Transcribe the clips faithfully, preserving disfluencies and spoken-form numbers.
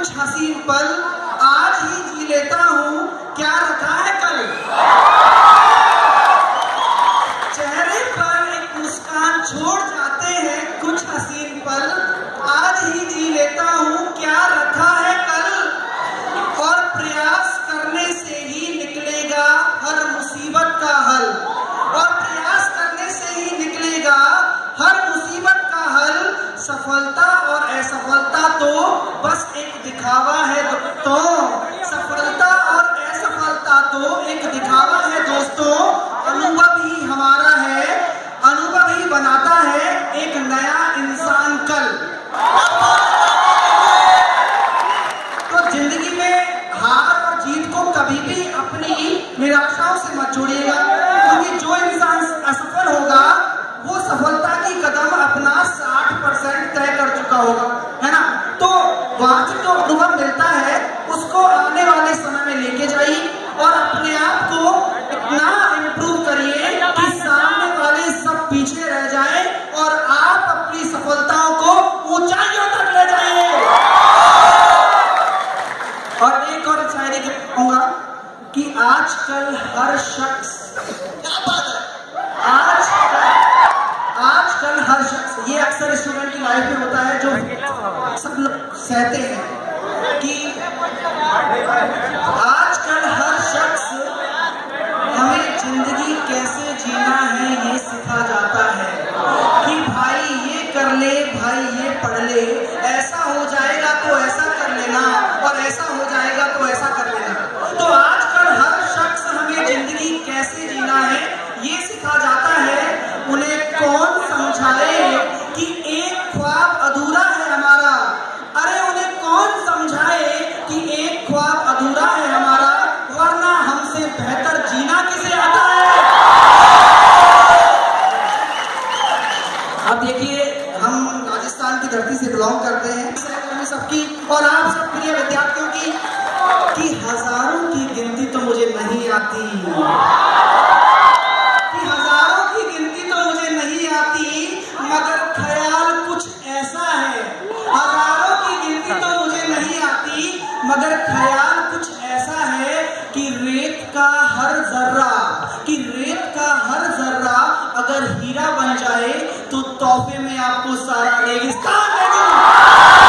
कुछ हसीन पल आज ही जी लेता हूँ, क्या रखा है कल। चेहरे पर एक मुस्कान छोड़ जाते हैं कुछ हसीन पल, आज ही जी लेता हूँ, क्या रखा है कल। और प्रयास करने से ही निकलेगा हर मुसीबत का हल, और प्रयास करने से ही निकलेगा हर मुसीबत का हल। सफलता और असफलता तो बस एक दिखावा है दोस्तों, सफलता और असफलता तो एक दिखावा है दोस्तों। अनुभव ही हमारा है, अनुभव ही बनाता है एक नया इंसान कल। तो जिंदगी में हार और जीत को कभी भी अपनी निराशाओं से मत जोड़िएगा, क्योंकि जो इंसान असफल होगा वो सफलता की कदम अपना साठ परसेंट तय कर चुका होगा, है ना। तो वहां से जो अनुभव मिलता है उसको आने वाले समय में लेके जाइए और अपने आप को इतना इम्प्रूव करिए कि सामने वाले सब पीछे रह जाए और आप अपनी सफलताओं को ऊंचाइयों तक ले जाइए। और एक और शायरी कहूंगा कि आजकल हर शख्स, क्या बात है, आज आजकल हर शख्स, ये अक्सर स्टूडेंट की लाइफ में होता है जो सब लोग सहते हैं कि आजकल हर शख्स हमें जिंदगी कैसे जीना है ये सिखा जाता है कि भाई ये कर ले, भाई ये पढ़ ले, ऐसा हो जाएगा तो ऐसा कर लेना, और ऐसा हो जाएगा तो ऐसा कर लेना। तो आजकल हर शख्स हमें जिंदगी कैसे जीना है ये सिखा जाता है। उन्हें कौन समझाए कि एक ख्वाब अधूरा है हमारा, अरे उन्हें कौन समझाए कि एक ख्वाब अधूरा है हमारा, वरना हमसे बेहतर जीना किसे आता है। अब देखिए, हम राजस्थान की धरती से बिलोंग करते हैं, सबकी और आप सब प्रिय विद्यार्थियों की, कि हजारों की गिनती तो मुझे नहीं आती, कि हजारों की गिनती तो मुझे नहीं आती, मगर ख्याल कुछ ऐसा है। हजारों की गिनती तो मुझे नहीं आती, मगर ख्याल कुछ ऐसा है कि रेत का हर जर्रा, कि रेत का हर जर्रा अगर हीरा बन जाए तो तोहफे में आपको सारा रेगिस्तान दे दूं।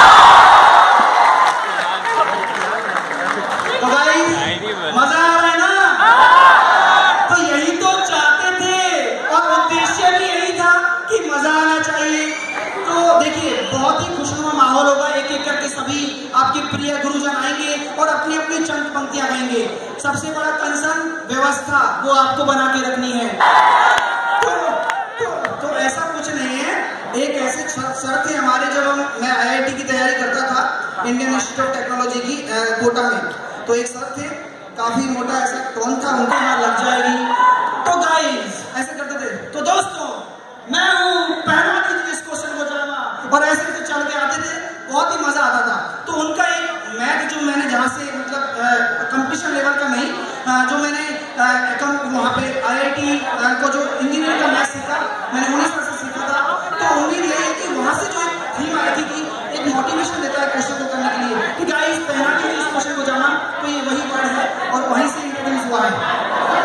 तो भाई मजा आ रहा है ना। तो यही तो चाहते थे और उद्देश्य भी यही था कि मजा आना चाहिए। तो देखिए, बहुत ही खुशनुमा माहौल होगा, एक एक करके सभी आपके प्रिय गुरुजन आएंगे और अपनी अपनी चंद पंक्तियां गाएंगे। सबसे बड़ा कंसर्न व्यवस्था, वो आपको बना के रखनी है। तो, तो, तो ऐसा कुछ नहीं है, एक ऐसे शर्त है हमारे, जब हम मैं आई आई टी की तैयारी करता था इंडियन इंस्टीट्यूट ऑफ टेक्नोलॉजी की कोटा में, तो एक सर थे, काफी मोटा ऐसा टोन था, उनको यहाँ लग जाएगी। तो गाइस ऐसे करते थे, तो दोस्तों मैं हूँ, पहला दीजिए इस क्वेश्चन को जवाब, और ऐसे तो चल के आते थे, बहुत ही मजा आता था। तो उनका एक मैथ जो मैंने जहाँ से मतलब कंपटीशन लेवल का नहीं, आ, जो मैंने वहाँ पे आई आई टी को जो इंजीनियरिंग का मैथ सीखा, मैंने उन्नीस साल से सीखा था। तो उम्मीद यही है कि वहाँ से जो एक थीम आई थी कि एक मोटिवेशन देता है क्वेश्चन को करने के लिए कि गाइस पहला दीजिए इस क्वेश्चन को जाना, तो ये वही वर्ड है और वहीं से इंट्रोड्यूस हुआ है।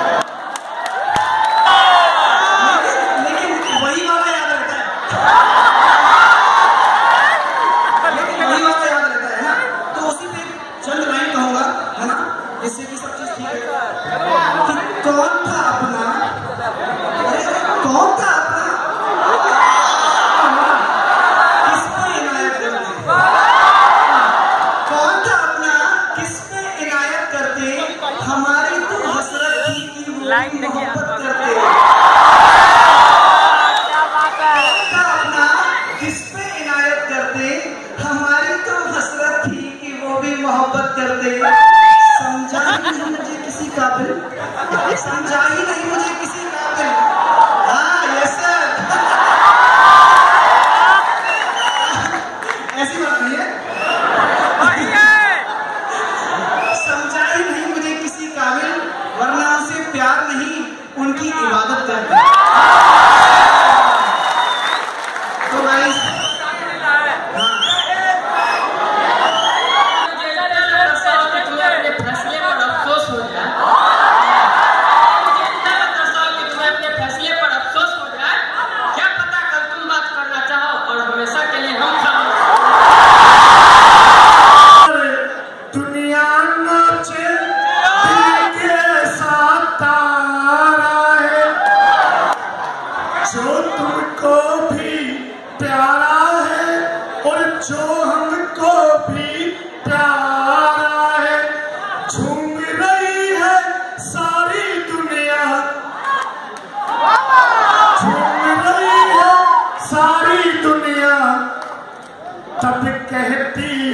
इससे की सब चीज ठीक है कि कौन था अपना, कौन था अपना, किस पे इनायत करते, कौन था अपना किस पे इनायत करते, हमारी तो हसरत थी कि वो मोहब्बत करते। कौन था अपना किस पे इनायत करते, हमारी तो हसरत थी कि वो भी मोहब्बत करते। समझा ही नहीं मुझे किसी काबिल, समझा ही नहीं मुझे किसी काबिल। हाँ यस सर, ऐसी बात नहीं है, समझा ही नहीं मुझे किसी काबिल, वरना उनसे प्यार नहीं उनकी इबादत करते। तो गाइस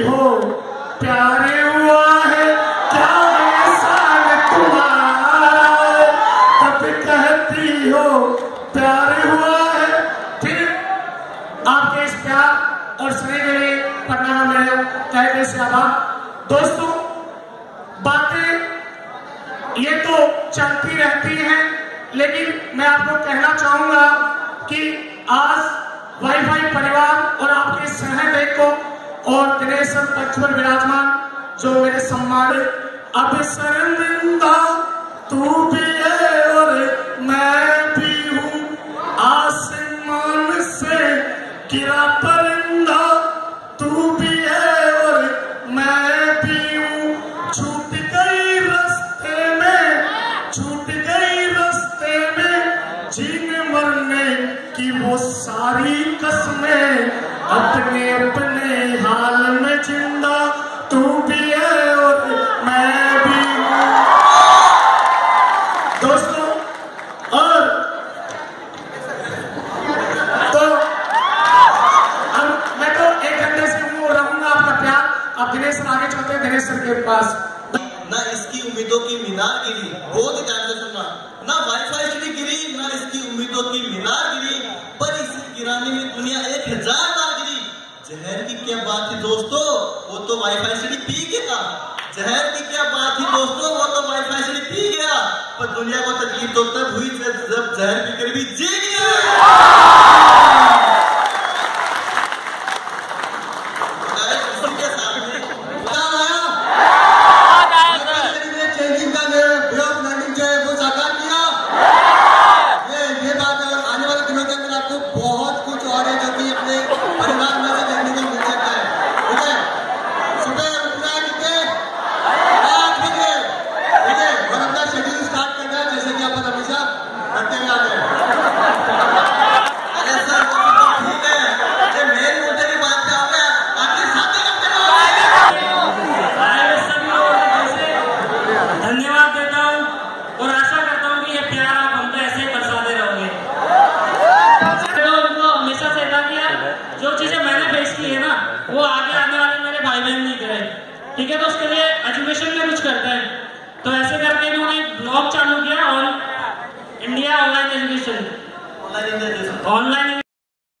हो प्यारे हुआ है क्या एहसान तुम्हारा, तब कहती हो प्यारे हुआ है। फिर आपके इस प्यार और स्नेह के लिए पढ़ना मेरे तहे से आभार। दोस्तों, बातें ये तो चलती रहती हैं, लेकिन मैं आपको कहना चाहूंगा कि आज वाईफाई परिवार और आपके सहदेव को और दिनेश सर पक्ष पर विराजमान जो मेरे सम्मान, अब शर्मिंदा तू भी है और मैं भी हूँ, आसमान से गिरा परिंदा तू भी है और मैं भी हूँ, छूट गई रास्ते में छूट गई रास्ते में जीने मरने की वो सारी कसमें, अपने अपने हाल में जिंदा तू भी है और मैं भी हूँ। दोस्तों, और तो अब मैं तो एक घंटे से हूँ रहूंगा आपका प्यार। अब दिनेश सर आगे चलते हैं दिनेश सर के पास। ना इसकी उम्मीदों की मीनार गिरी, बहुत ही ध्यान से सुनना, ना वाईफाई सीढ़ी गिरी ना इसकी उम्मीदों की मीनार गिरी, पर इसे गिराने में दुनिया एक हजार बार गिरी। जहर की क्या बात थी दोस्तों, वो तो वाईफाई सीढ़ी पी गया। जहर की क्या बात थी दोस्तों, वो तो वाईफाई सीढ़ी पी गया, पर दुनिया को तकलीफ तो तब हुई जब जहर पीकर भी जी गया। वो आगे आने वाले मेरे भाई बहन नहीं करे, ठीक है। तो उसके लिए एजुकेशन में कुछ करते हैं, तो ऐसे करके इन्होंने एक ब्लॉग चालू किया, on India online education, online